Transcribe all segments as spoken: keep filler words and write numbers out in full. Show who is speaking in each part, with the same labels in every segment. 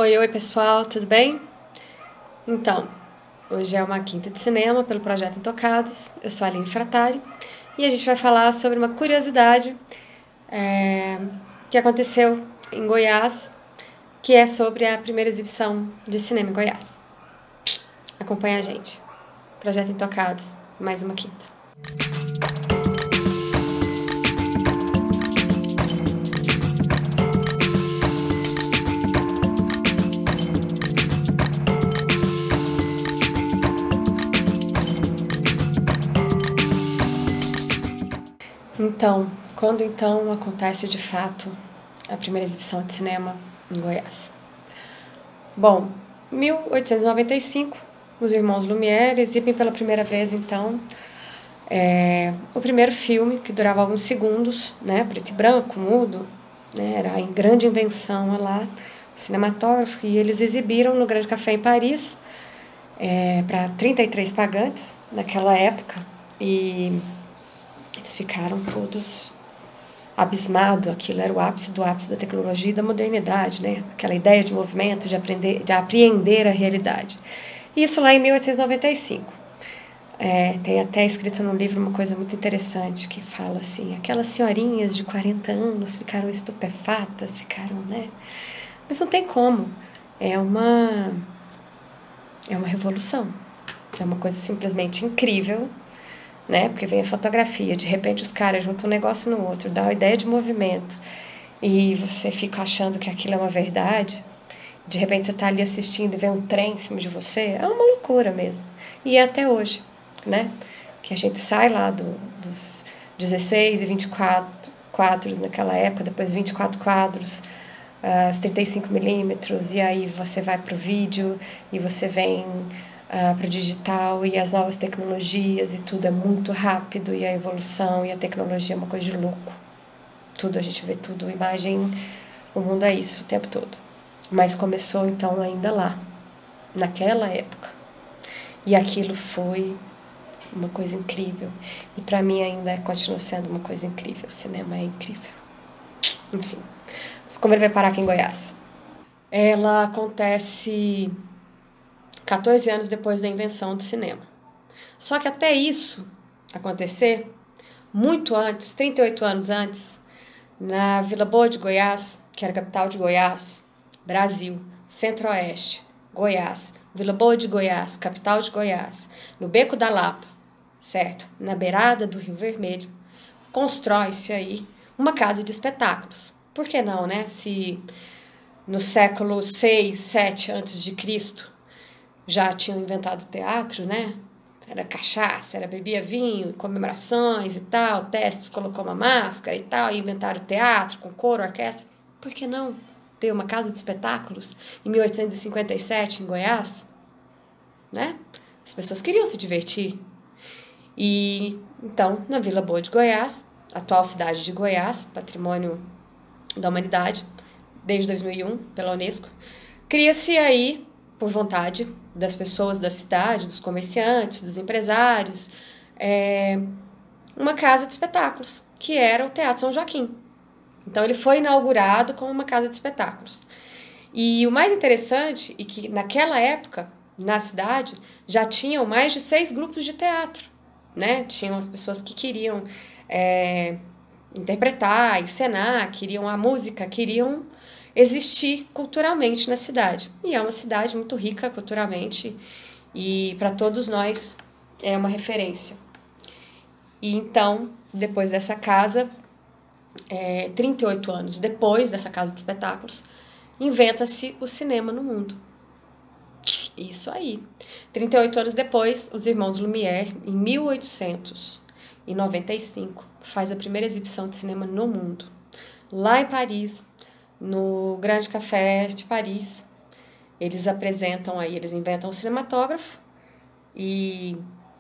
Speaker 1: Oi, oi pessoal, tudo bem? Então, hoje é uma quinta de cinema pelo projeto Intocados. Eu sou a Aline Fratari e a gente vai falar sobre uma curiosidade é, que aconteceu em Goiás, que é sobre a primeira exibição de cinema em Goiás. Acompanha a gente. Projeto Intocados, mais uma quinta. Então, quando então acontece de fato a primeira exibição de cinema em Goiás? Bom, mil oitocentos e noventa e cinco, os irmãos Lumière exibem pela primeira vez, então, é, o primeiro filme, que durava alguns segundos, né, preto e branco, mudo, né, era a grande invenção lá, o cinematógrafo, e eles exibiram no Grande Café em Paris, é, para trinta e três pagantes naquela época, e eles ficaram todos abismados. Aquilo era o ápice do ápice da tecnologia e da modernidade, né? Aquela ideia de movimento, de aprender, de apreender a realidade. Isso lá em mil oitocentos e noventa e cinco. É, tem até escrito no livro uma coisa muito interessante que fala assim: aquelas senhorinhas de quarenta anos ficaram estupefatas, ficaram, né? Mas não tem como. É uma é uma revolução. É uma coisa simplesmente incrível, né? Porque vem a fotografia, de repente os caras juntam um negócio no outro, dá uma ideia de movimento, e você fica achando que aquilo é uma verdade. De repente você tá ali assistindo e vê um trem em cima de você, é uma loucura mesmo. E é até hoje, né? Que a gente sai lá do, dos dezesseis e vinte e quatro quadros naquela época, depois vinte e quatro quadros, uh, os trinta e cinco milímetros, e aí você vai pro vídeo, e você vem Uh, para o digital e as novas tecnologias, e tudo é muito rápido, e a evolução e a tecnologia é uma coisa de louco. Tudo, a gente vê tudo, imagem, o mundo é isso o tempo todo. Mas começou então ainda lá, naquela época. E aquilo foi uma coisa incrível. E para mim ainda continua sendo uma coisa incrível. O cinema é incrível. Enfim, mas como ele vai parar aqui em Goiás? Ela acontece quatorze anos depois da invenção do cinema. Só que até isso acontecer, muito antes, trinta e oito anos antes, na Vila Boa de Goiás, que era a capital de Goiás, Brasil, Centro-Oeste, Goiás, Vila Boa de Goiás, capital de Goiás, no Beco da Lapa, certo? Na beirada do Rio Vermelho, constrói-se aí uma casa de espetáculos. Por que não, né? Se no século seis, sete antes de Cristo já tinham inventado teatro, né? Era cachaça, era bebia vinho, comemorações e tal, Tespes colocou uma máscara e tal, e inventaram teatro com coro, orquestra. Por que não ter uma casa de espetáculos em mil oitocentos e cinquenta e sete em Goiás? Né? As pessoas queriam se divertir. E então, na Vila Boa de Goiás, atual cidade de Goiás, patrimônio da humanidade, desde dois mil e um, pela Unesco, cria-se aí, por vontade das pessoas da cidade, dos comerciantes, dos empresários, é, uma casa de espetáculos, que era o Teatro São Joaquim. Então ele foi inaugurado como uma casa de espetáculos. E o mais interessante é que naquela época, na cidade, já tinham mais de seis grupos de teatro, né? Tinham as pessoas que queriam é, interpretar, encenar, queriam a música, queriam existir culturalmente na cidade. E é uma cidade muito rica culturalmente, e para todos nós é uma referência. E então, depois dessa casa, é, trinta e oito anos depois dessa casa de espetáculos, inventa-se o cinema no mundo. Isso aí. trinta e oito anos depois, os irmãos Lumière, em mil oitocentos e noventa e cinco, faz a primeira exibição de cinema no mundo. Lá em Paris, no Grande Café de Paris, eles apresentam aí, eles inventam o cinematógrafo e,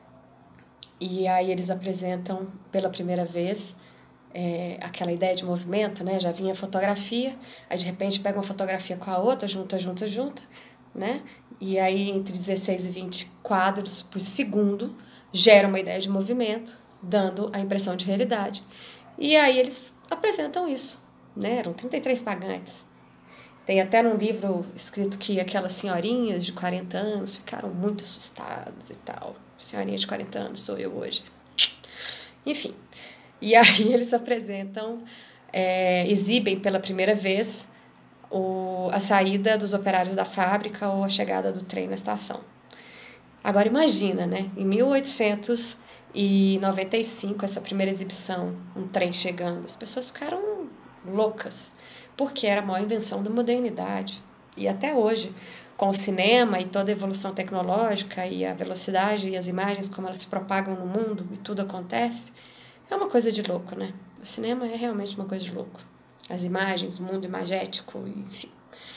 Speaker 1: e aí eles apresentam pela primeira vez é, aquela ideia de movimento, né? Já vinha fotografia, aí de repente pega uma fotografia com a outra, junta, junta, junta, né? E aí entre dezesseis e vinte quadros por segundo gera uma ideia de movimento, dando a impressão de realidade. E aí eles apresentam isso, né? Eram trinta e três pagantes. Tem até num livro escrito que aquelas senhorinhas de quarenta anos ficaram muito assustadas e tal. Senhorinha de quarenta anos sou eu hoje. Enfim, e aí eles apresentam, é, exibem pela primeira vez o, a saída dos operários da fábrica ou a chegada do trem na estação. Agora imagina, né? Em mil oitocentos e noventa e cinco, essa primeira exibição, um trem chegando, as pessoas ficaram loucas, porque era a maior invenção da modernidade. E até hoje, com o cinema e toda a evolução tecnológica e a velocidade e as imagens, como elas se propagam no mundo e tudo acontece, é uma coisa de louco, né? O cinema é realmente uma coisa de louco. As imagens, o mundo imagético, enfim.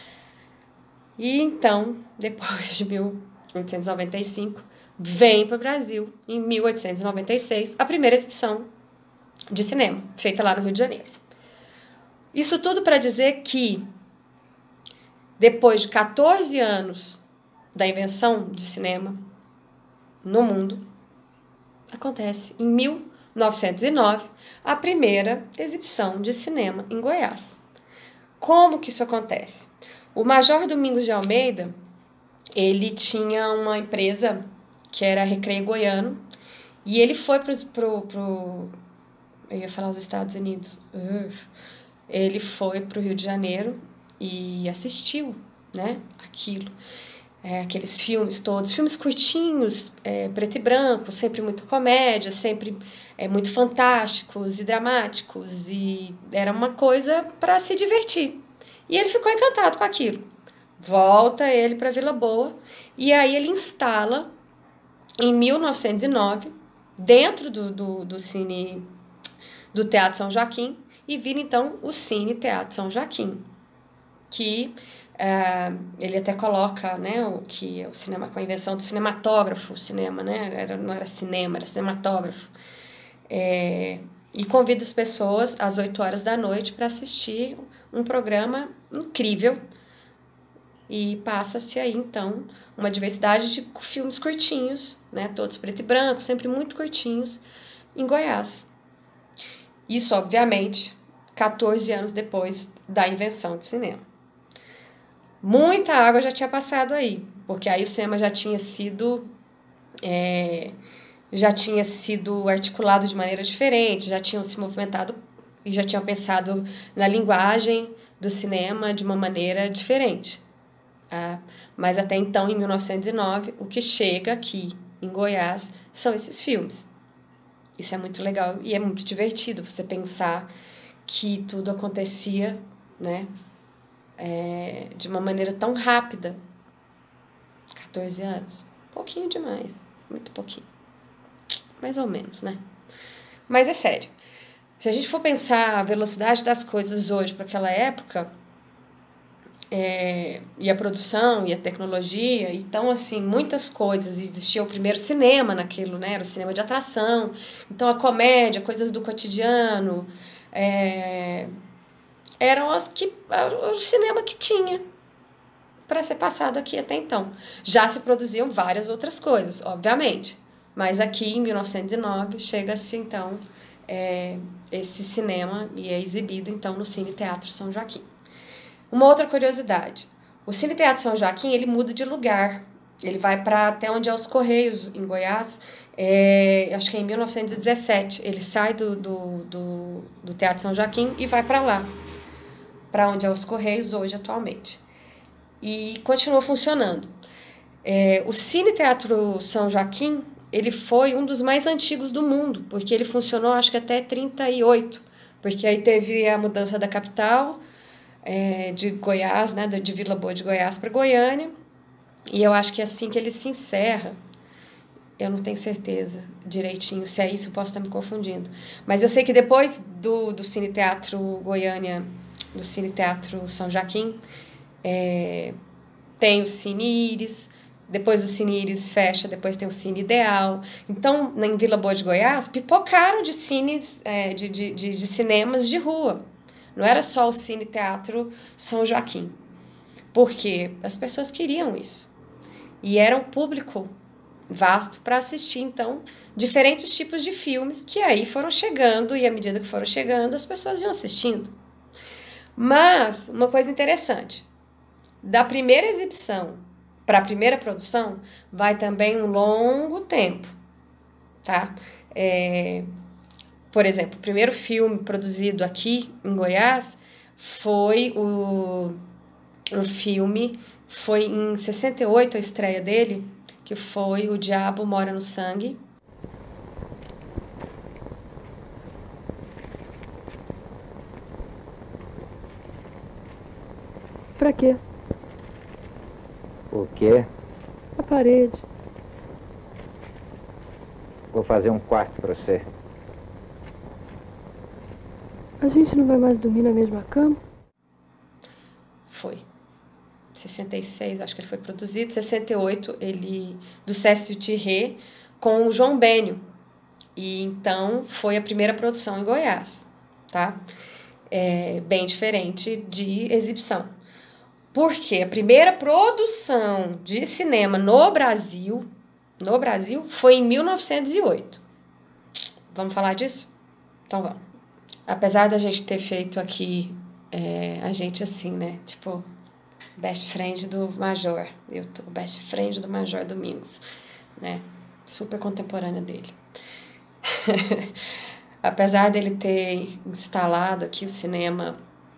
Speaker 1: E então, depois de mil oitocentos e noventa e cinco, vem para o Brasil, em mil oitocentos e noventa e seis, a primeira exibição de cinema, feita lá no Rio de Janeiro. Isso tudo para dizer que, depois de quatorze anos da invenção de cinema no mundo, acontece em mil novecentos e nove a primeira exibição de cinema em Goiás. Como que isso acontece? O Major Domingos de Almeida, ele tinha uma empresa que era Recreio Goiano, e ele foi para pro, pro, eu ia falar os Estados Unidos, Uf. Ele foi para o Rio de Janeiro e assistiu, né, aquilo, é, aqueles filmes todos, filmes curtinhos, é, preto e branco, sempre muito comédia, sempre é, muito fantásticos e dramáticos, e era uma coisa para se divertir. E ele ficou encantado com aquilo. Volta ele para Vila Boa, e aí ele instala, em mil novecentos e nove, dentro do, do, do Cine do Teatro São Joaquim, e vira então o Cine Teatro São Joaquim, que uh, ele até coloca, né, o, que o cinema, com a invenção do cinematógrafo, o cinema, né, era, não era cinema, era cinematógrafo, é, e convida as pessoas às oito horas da noite para assistir um programa incrível, e passa-se aí então uma diversidade de filmes curtinhos, né, todos preto e branco, sempre muito curtinhos, em Goiás. Isso, obviamente, quatorze anos depois da invenção do cinema. Muita água já tinha passado aí, porque aí o cinema já tinha sido é, já tinha sido articulado de maneira diferente, já tinham se movimentado e já tinham pensado na linguagem do cinema de uma maneira diferente. Ah, mas até então, em mil novecentos e nove, o que chega aqui em Goiás são esses filmes. Isso é muito legal e é muito divertido você pensar que tudo acontecia, né, é, de uma maneira tão rápida. quatorze anos, pouquinho demais, muito pouquinho, mais ou menos, né? Mas é sério, se a gente for pensar a velocidade das coisas hoje para aquela época, é, e a produção e a tecnologia, então assim, muitas coisas, existia o primeiro cinema naquilo, né, era o cinema de atração, então a comédia, coisas do cotidiano, é, eram as que, era o cinema que tinha para ser passado aqui até então. Já se produziam várias outras coisas, obviamente, mas aqui em mil novecentos e nove chega-se então é, esse cinema e é exibido então no Cine Teatro São Joaquim. Uma outra curiosidade, o Cine Teatro São Joaquim, ele muda de lugar, ele vai para até onde é os Correios, em Goiás, é, acho que é em mil novecentos e dezessete, ele sai do, do, do, do Teatro São Joaquim e vai para lá, para onde é os Correios hoje, atualmente, e continua funcionando. É, o Cine Teatro São Joaquim, ele foi um dos mais antigos do mundo, porque ele funcionou acho que até trinta e oito, porque aí teve a mudança da capital, É, de Goiás, né, de Vila Boa de Goiás para Goiânia, e eu acho que é assim que ele se encerra. Eu não tenho certeza direitinho se é isso, eu posso estar me confundindo, mas eu sei que depois do, do Cine Teatro Goiânia, do Cine Teatro São Joaquim, é, tem o Cine Íris, depois o Cine Íris fecha, depois tem o Cine Ideal. Então, em Vila Boa de Goiás, pipocaram de cines, é, de, de, de, de cinemas de rua. Não era só o Cine Teatro São Joaquim, porque as pessoas queriam isso. E era um público vasto para assistir, então, diferentes tipos de filmes que aí foram chegando, e à medida que foram chegando, as pessoas iam assistindo. Mas, uma coisa interessante, da primeira exibição para a primeira produção, vai também um longo tempo, tá? É, por exemplo, o primeiro filme produzido aqui em Goiás foi o, um filme, foi em sessenta e oito a estreia dele, que foi O Diabo Mora no Sangue.
Speaker 2: Pra quê?
Speaker 3: O quê?
Speaker 2: A parede.
Speaker 3: Vou fazer um quarto pra você.
Speaker 2: A gente não vai mais dormir na mesma cama?
Speaker 1: Foi. sessenta e seis, acho que ele foi produzido. sessenta e oito, ele... do Cécio Tirré, com o João Bênio. E então foi a primeira produção em Goiás, tá? É bem diferente de exibição. Porque a primeira produção de cinema no Brasil, no Brasil, foi em mil novecentos e oito. Vamos falar disso? Então vamos. Apesar da gente ter feito aqui, é, a gente assim, né? Tipo, best friend do Major. Eu tô best friend do Major Domingos, né? Super contemporânea dele. Apesar dele ter instalado aqui o cinema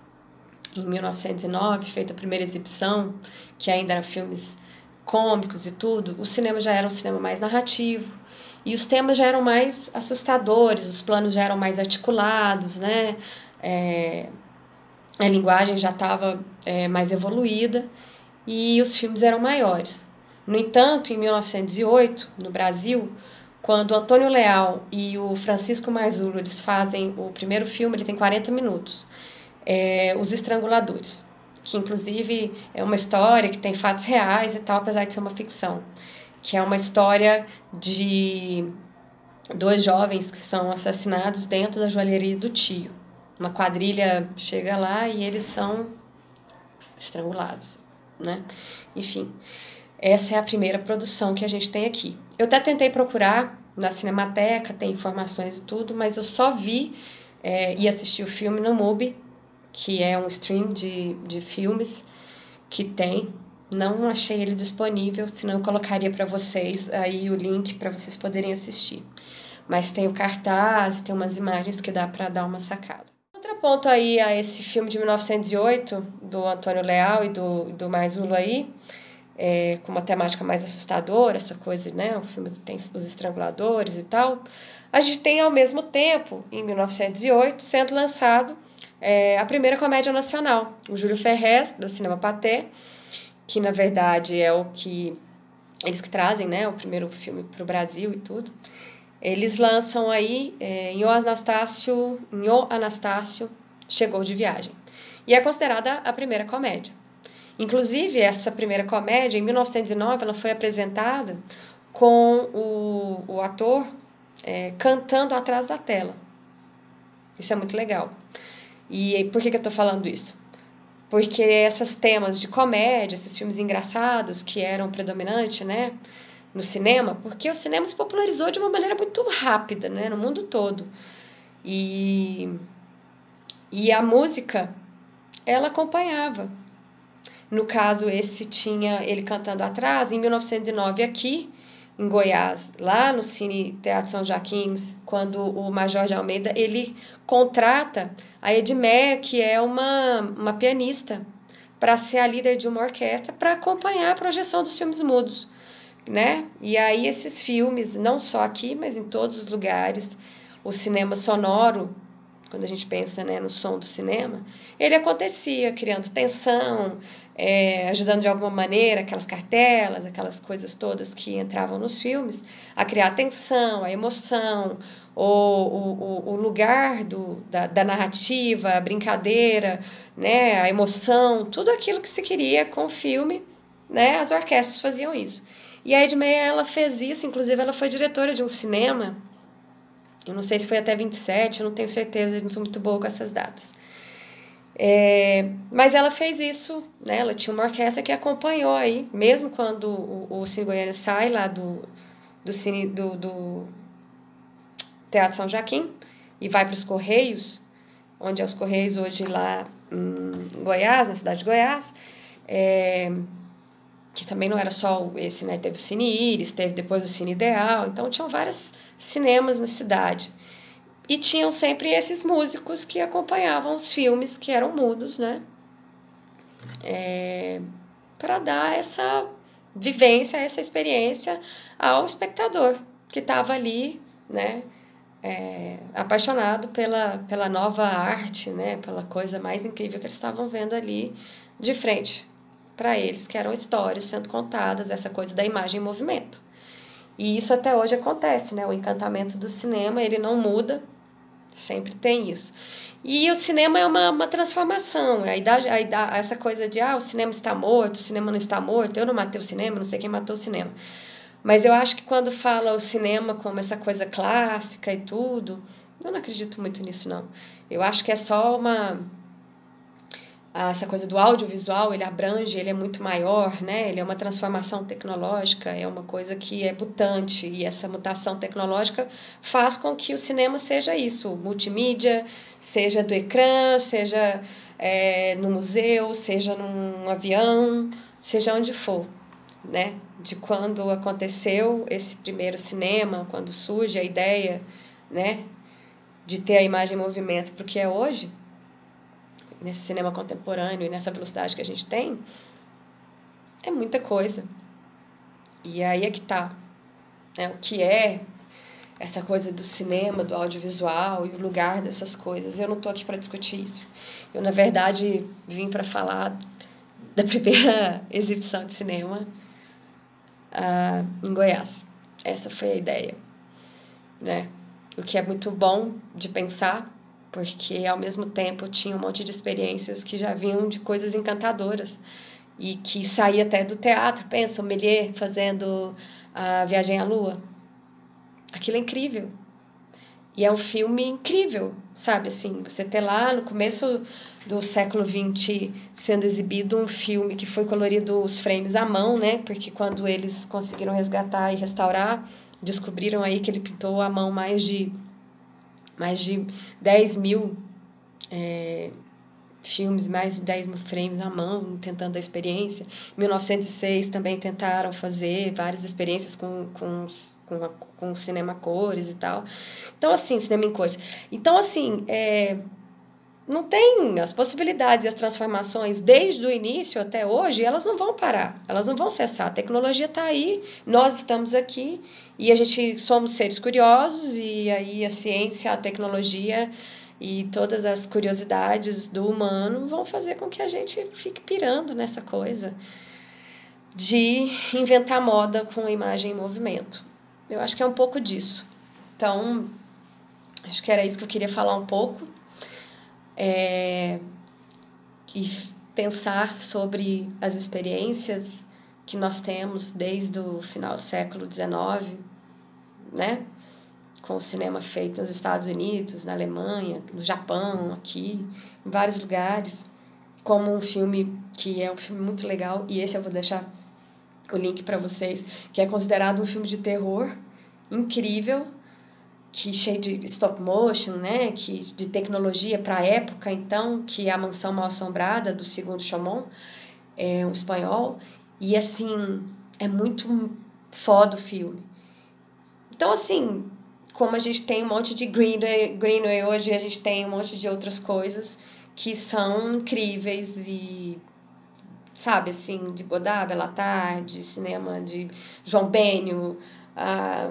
Speaker 1: em mil novecentos e nove, feito a primeira exibição, que ainda eram filmes cômicos e tudo, o cinema já era um cinema mais narrativo, e os temas já eram mais assustadores, os planos já eram mais articulados, né? É, a linguagem já estava é, mais evoluída, e os filmes eram maiores. No entanto, em mil novecentos e oito, no Brasil, quando o Antônio Leal e o Francisco Marzullo, eles fazem o primeiro filme, ele tem quarenta minutos, é, Os Estranguladores, que inclusive é uma história que tem fatos reais e tal, apesar de ser uma ficção, que é uma história de dois jovens que são assassinados dentro da joalheria do tio. Uma quadrilha chega lá e eles são estrangulados, né? Enfim, essa é a primeira produção que a gente tem aqui. Eu até tentei procurar na Cinemateca, tem informações e tudo, mas eu só vi é, e assisti o filme no Mubi, que é um stream de, de filmes que tem. Não achei ele disponível, senão eu colocaria para vocês aí o link para vocês poderem assistir. Mas tem o cartaz, tem umas imagens que dá para dar uma sacada. Contraponto aí a esse filme de mil novecentos e oito, do Antônio Leal e do, do Marzullo aí, é, com uma temática mais assustadora, essa coisa, né? O filme tem os estranguladores e tal. A gente tem, ao mesmo tempo, em mil novecentos e oito, sendo lançado é, a primeira comédia nacional, o Júlio Ferrez, do Cinema Pathé, que, na verdade, é o que... Eles que trazem, né? O primeiro filme para o Brasil e tudo. Eles lançam aí, é, em O Anastácio, em O Anastácio, Chegou de Viagem. E é considerada a primeira comédia. Inclusive, essa primeira comédia, em mil novecentos e nove, ela foi apresentada com o, o ator é, cantando atrás da tela. Isso é muito legal. E por que, que eu tô falando isso? Porque esses temas de comédia, esses filmes engraçados que eram predominantes, né, no cinema, porque o cinema se popularizou de uma maneira muito rápida, né, no mundo todo. E, e a música, ela acompanhava. No caso, esse tinha ele cantando atrás, em mil novecentos e nove aqui, em Goiás, lá no Cine Teatro São Joaquim, quando o Major de Almeida, ele contrata a Edmeia, que é uma, uma pianista, para ser a líder de uma orquestra, para acompanhar a projeção dos filmes mudos, né? E aí esses filmes, não só aqui, mas em todos os lugares, o cinema sonoro, quando a gente pensa, né, no som do cinema, ele acontecia criando tensão, é, ajudando de alguma maneira aquelas cartelas, aquelas coisas todas que entravam nos filmes, a criar a tensão, a emoção, o, o, o lugar do, da, da narrativa, a brincadeira, né, a emoção, tudo aquilo que se queria com o filme, né, as orquestras faziam isso. E a Edmeia, ela fez isso, inclusive ela foi diretora de um cinema, eu não sei se foi até vinte e sete, eu não tenho certeza, eu não sou muito boa com essas datas. É, mas ela fez isso, né? Ela tinha uma orquestra que acompanhou aí, mesmo quando o, o Cine Goiânia sai lá do, do, cine, do, do Teatro São Joaquim e vai para os Correios, onde é os Correios hoje lá em Goiás, na cidade de Goiás. é, que também não era só esse, né? Teve o Cine Iris, teve depois o Cine Ideal, então tinham vários cinemas na cidade. E tinham sempre esses músicos que acompanhavam os filmes que eram mudos, né? É, para dar essa vivência, essa experiência ao espectador que estava ali, né? É, apaixonado pela, pela nova arte, né? Pela coisa mais incrível que eles estavam vendo ali de frente para eles, que eram histórias sendo contadas, essa coisa da imagem em movimento. E isso até hoje acontece, né? O encantamento do cinema, ele não muda, sempre tem isso. E o cinema é uma, uma transformação, a idade, a idade, essa coisa de, ah, o cinema está morto, o cinema não está morto, eu não matei o cinema, não sei quem matou o cinema. Mas eu acho que quando fala o cinema como essa coisa clássica e tudo, eu não acredito muito nisso, não. Eu acho que é só uma... essa coisa do audiovisual, ele abrange, ele é muito maior, né? Ele é uma transformação tecnológica, é uma coisa que é mutante, e essa mutação tecnológica faz com que o cinema seja isso, multimídia, seja do ecrã, seja é, no museu, seja num avião, seja onde for, né? De quando aconteceu esse primeiro cinema, quando surge a ideia, né? De ter a imagem em movimento, porque é hoje, nesse cinema contemporâneo e nessa velocidade que a gente tem, é muita coisa. E aí é que tá, né? O que é essa coisa do cinema, do audiovisual e o lugar dessas coisas. Eu não tô aqui para discutir isso. Eu, na verdade, vim para falar da primeira exibição de cinema uh, em Goiás. Essa foi a ideia, né? O que é muito bom de pensar, porque ao mesmo tempo tinha um monte de experiências que já vinham de coisas encantadoras e que saía até do teatro. Pensa, o Méliès fazendo a Viagem à Lua. Aquilo é incrível. E é um filme incrível, sabe? Assim, você ter lá no começo do século vinte sendo exibido um filme que foi colorido os frames à mão, né? Porque quando eles conseguiram resgatar e restaurar, descobriram aí que ele pintou à mão mais de mais de dez mil é, filmes, mais de dez mil frames à mão, tentando a experiência. Em mil novecentos e seis também tentaram fazer várias experiências com, com, com, a, com cinema a cores e tal. Então, assim, cinema em cores. Então, assim, é, não tem as possibilidades e as transformações desde o início até hoje, elas não vão parar, elas não vão cessar. A tecnologia está aí, nós estamos aqui e a gente somos seres curiosos e aí a ciência, a tecnologia e todas as curiosidades do humano vão fazer com que a gente fique pirando nessa coisa de inventar moda com imagem em movimento. Eu acho que é um pouco disso. Então, acho que era isso que eu queria falar um pouco. É, e pensar sobre as experiências que nós temos desde o final do século dezenove, né? Com o cinema feito nos Estados Unidos, na Alemanha, no Japão, aqui, em vários lugares, como um filme que é um filme muito legal, e esse eu vou deixar o link para vocês, que é considerado um filme de terror incrível, que cheio de stop motion, né, que de tecnologia para a época, então, que é A Mansão Mal-Assombrada, do Segundo Chaumont, é um espanhol, e assim, é muito foda o filme. Então, assim, como a gente tem um monte de Greenway, Greenway hoje, a gente tem um monte de outras coisas que são incríveis e, sabe, assim, de Godard, Bellatar, de cinema de João Benio, ah,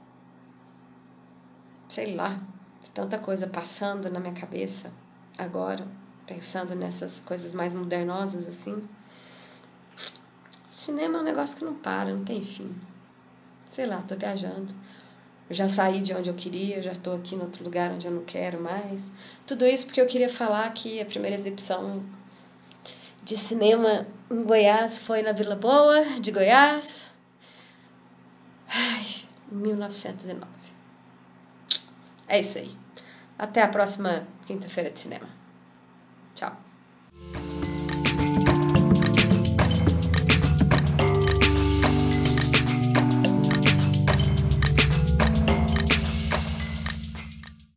Speaker 1: sei lá, tanta coisa passando na minha cabeça agora, pensando nessas coisas mais modernosas, assim. Cinema é um negócio que não para, não tem fim. Sei lá, tô viajando. Eu já saí de onde eu queria, já tô aqui em outro lugar onde eu não quero mais. Tudo isso porque eu queria falar que a primeira exibição de cinema em Goiás foi na Vila Boa, de Goiás. Ai, mil novecentos e nove. É isso aí. Até a próxima quinta-feira de cinema. Tchau.